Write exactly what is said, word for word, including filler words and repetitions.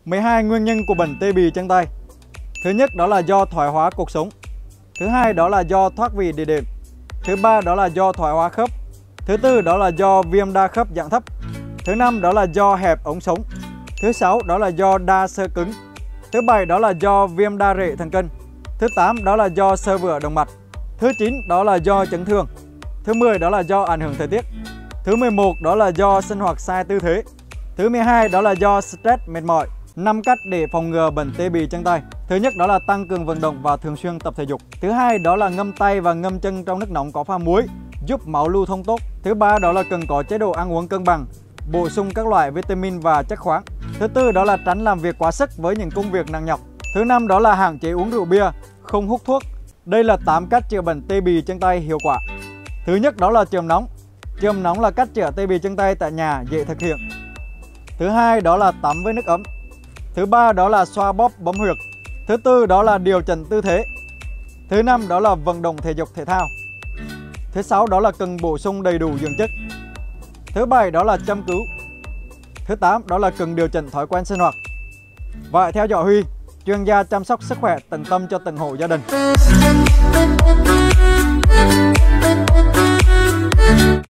mười hai nguyên nhân của bệnh tê bì chân tay. Thứ nhất đó là do thoái hóa cột sống. Thứ hai đó là do thoát vị địa đệm. Thứ ba đó là do thoái hóa khớp. Thứ tư đó là do viêm đa khớp dạng thấp. Thứ năm đó là do hẹp ống sống. Thứ sáu đó là do đa xơ cứng. Thứ bảy đó là do viêm đa rễ thần kinh. Thứ tám đó là do xơ vữa động mạch. Thứ chín đó là do chấn thương. Thứ mười đó là do ảnh hưởng thời tiết. Thứ mười một đó là do sinh hoạt sai tư thế. Thứ mười hai đó là do stress mệt mỏi. năm cách để phòng ngừa bệnh tê bì chân tay. Thứ nhất đó là tăng cường vận động và thường xuyên tập thể dục. Thứ hai đó là ngâm tay và ngâm chân trong nước nóng có pha muối, giúp máu lưu thông tốt. Thứ ba đó là cần có chế độ ăn uống cân bằng, bổ sung các loại vitamin và chất khoáng. Thứ tư đó là tránh làm việc quá sức với những công việc nặng nhọc. Thứ năm đó là hạn chế uống rượu bia, không hút thuốc. Đây là tám cách chữa bệnh tê bì chân tay hiệu quả. Thứ nhất đó là chườm nóng. Chườm nóng là cách chữa tê bì chân tay tại nhà, dễ thực hiện. Thứ hai đó là tắm với nước ấm. Thứ ba đó là xoa bóp bấm huyệt. Thứ tư đó là điều chỉnh tư thế. Thứ năm đó là vận động thể dục thể thao. Thứ sáu đó là cần bổ sung đầy đủ dưỡng chất. Thứ bảy đó là châm cứu. Thứ tám đó là cần điều chỉnh thói quen sinh hoạt. Và theo dõi Huy, chuyên gia chăm sóc sức khỏe tận tâm cho từng hộ gia đình.